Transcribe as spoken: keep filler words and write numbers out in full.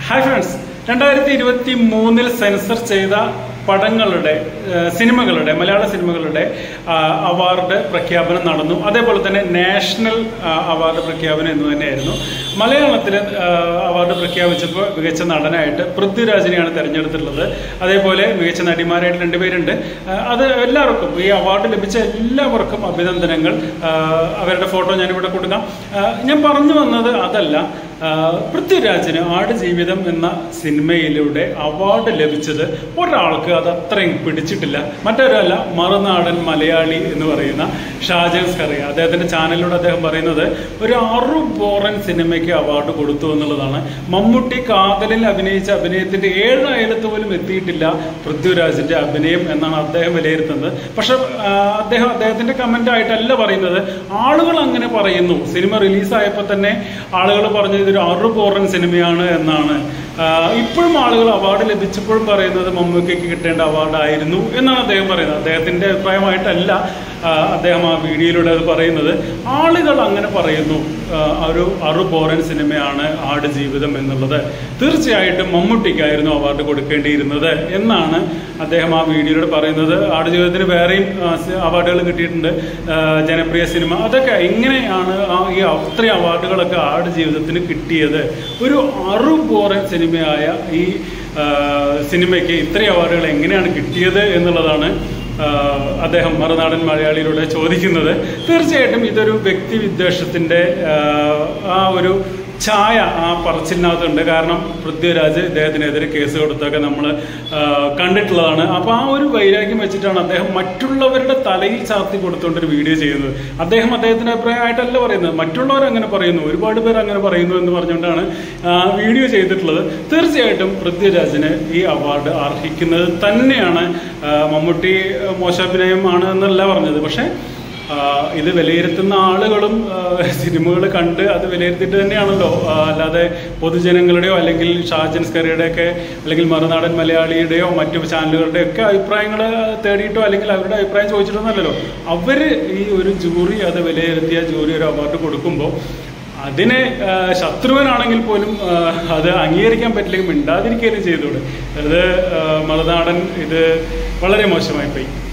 Hi friends, രണ്ടായിരത്തി ഇരുപത്തി മൂന്നിൽ സെൻസർ ചെയ്ത പടങ്ങളുടെ സിനിമകളുടെ മലയാള സിനിമകളുടെ അവാർഡ് പ്രഖ്യാപനം നടന്നു. അതേപോലെ തന്നെ നാഷണൽ അവാർഡ് പ്രഖ്യാപനം എന്ന് തന്നെയായിരുന്നു. മലയാളത്തിൽ അവാർഡ് പ്രഖ്യാപിച്ചപ്പോൾ മികച്ച നടനായിട്ട് പൃഥ്വിരാജിനെയാണ് തിരഞ്ഞെടുത്തിട്ടുള്ളത്. അതേപോലെ മികച്ച നടിമാരായിട്ട് രണ്ടുപേരുണ്ട്. അത് എല്ലാവർക്കും ഈ അവാർഡ് ലഭിച്ച എല്ലാവർക്കും അഭിനന്ദനങ്ങൾ. അവരുടെ ഫോട്ടോ ഞാനിവിടെ കൊടുക്കാം. ഞാൻ പറഞ്ഞു വന്നത് അതല്ല, പൃഥ്വിരാജിന് ആടുജീവിതം എന്ന സിനിമയിലൂടെ അവാർഡ് ലഭിച്ചത് ഒരാൾക്ക് അത് അത്രയും പിടിച്ചിട്ടില്ല. മറ്റൊരല്ല, മറുനാടൻ മലയാളി എന്ന് പറയുന്ന ഷാജൻ സ്കറിയ. അദ്ദേഹത്തിന്റെ ചാനലിലൂടെ അദ്ദേഹം പറയുന്നത് ഒരു അറു ബോറൻ സിനിമയ്ക്ക് അവാർഡ് കൊടുത്തു എന്നുള്ളതാണ്. മമ്മൂട്ടി കാതലിൽ അഭിനയിച്ച അഭിനയത്തിന്റെ ഏഴ് അയലത്ത് പോലും എത്തിയിട്ടില്ല പൃഥ്വിരാജിന്റെ അഭിനയം എന്നാണ് അദ്ദേഹം വിലയിരുത്തുന്നത്. പക്ഷെ അദ്ദേഹം അദ്ദേഹത്തിന്റെ കമന്റ് ആയിട്ടല്ല പറയുന്നത്, ആളുകൾ അങ്ങനെ പറയുന്നു. സിനിമ റിലീസായപ്പോൾ തന്നെ ആളുകൾ പറഞ്ഞത് ഇതൊരു അറു ബോറൻ സിനിമയാണ് എന്നാണ്. ഇപ്പോഴും ആളുകൾ അവാർഡ് ലഭിച്ചപ്പോഴും പറയുന്നത് മമ്മൂക്കയ്ക്ക് കിട്ടേണ്ട അവാർഡായിരുന്നു എന്നാണ് അദ്ദേഹം പറയുന്നത്. അദ്ദേഹത്തിന്റെ അഭിപ്രായമായിട്ടല്ല അദ്ദേഹം ആ വീഡിയോയിലൂടെ അത് പറയുന്നത്. ആളുകൾ അങ്ങനെ പറയുന്നു, ഒരു അറു ബോറൻ സിനിമയാണ് ആടുജീവിതം എന്നുള്ളത്. തീർച്ചയായിട്ടും മമ്മൂട്ടിക്കായിരുന്നു അവാർഡ് കൊടുക്കേണ്ടിയിരുന്നത് എന്നാണ് അദ്ദേഹം ആ വീഡിയോയിലൂടെ പറയുന്നത്. ആടുജീവിതത്തിന് വേറെയും അവാർഡുകൾ കിട്ടിയിട്ടുണ്ട്, ജനപ്രിയ സിനിമ, അതൊക്കെ. എങ്ങനെയാണ് ഈ അത്രയും അവാർഡുകളൊക്കെ ആടുജീവിതത്തിന് കിട്ടിയത്? ഒരു അറു ബോറൻ സിനിമയായ ഈ സിനിമയ്ക്ക് ഇത്രയും അവാർഡുകൾ എങ്ങനെയാണ് കിട്ടിയത് എന്നുള്ളതാണ് അദ്ദേഹം മറുനാടൻ മലയാളിയിലൂടെ ചോദിക്കുന്നത്. തീർച്ചയായിട്ടും ഇതൊരു വ്യക്തി വിദ്വേഷത്തിന്റെ ആ ഒരു ഛായ ആ പറച്ചിലിനകത്തുണ്ട്. കാരണം പൃഥ്വിരാജ് ഇദ്ദേഹത്തിനെതിരെ കേസ് കൊടുത്തൊക്കെ നമ്മൾ കണ്ടിട്ടുള്ളതാണ്. അപ്പോൾ ആ ഒരു വൈരാഗ്യം വെച്ചിട്ടാണ് അദ്ദേഹം മറ്റുള്ളവരുടെ തലയിൽ ചാർത്തി കൊടുത്തുകൊണ്ടൊരു വീഡിയോ ചെയ്യുന്നത്. അദ്ദേഹം അദ്ദേഹത്തിന്റെ അഭിപ്രായമായിട്ടല്ല പറയുന്നത്, മറ്റുള്ളവർ അങ്ങനെ പറയുന്നു, ഒരുപാട് പേർ അങ്ങനെ പറയുന്നു എന്ന് പറഞ്ഞുകൊണ്ടാണ് വീഡിയോ ചെയ്തിട്ടുള്ളത്. തീർച്ചയായിട്ടും പൃഥ്വിരാജിന് ഈ അവാർഡ് അർഹിക്കുന്നത് തന്നെയാണ്. മമ്മൂട്ടി മോശാഭിനയമാണ് എന്നല്ല പറഞ്ഞത്, പക്ഷെ ഇത് വിലയിരുത്തുന്ന ആളുകളും സിനിമകൾ കണ്ട് അത് വിലയിരുത്തിയിട്ട് തന്നെയാണല്ലോ. അല്ലാതെ പൊതുജനങ്ങളുടെയോ അല്ലെങ്കിൽ ഷാജൻ സ്കറിയുടെയൊക്കെ അല്ലെങ്കിൽ മറുനാടൻ മലയാളിയുടെയോ മറ്റു ചാനലുകളുടെ ഒക്കെ അഭിപ്രായങ്ങൾ തേടിയിട്ടോ അല്ലെങ്കിൽ അവരുടെ അഭിപ്രായം ചോദിച്ചിട്ടൊന്നുമല്ലല്ലോ. അവർ ഈ ഒരു ജൂറി അത് വിലയിരുത്തിയ ജൂറി ഒരു അവാർഡ് കൊടുക്കുമ്പോൾ അതിനെ ശത്രുവനാണെങ്കിൽ പോലും അത് അംഗീകരിക്കാൻ പറ്റില്ലെങ്കിൽ മിണ്ടാതിരിക്കുകയും ചെയ്തോളൂ. അത് മറുനാടൻ ഇത് വളരെ മോശമായി പോയി.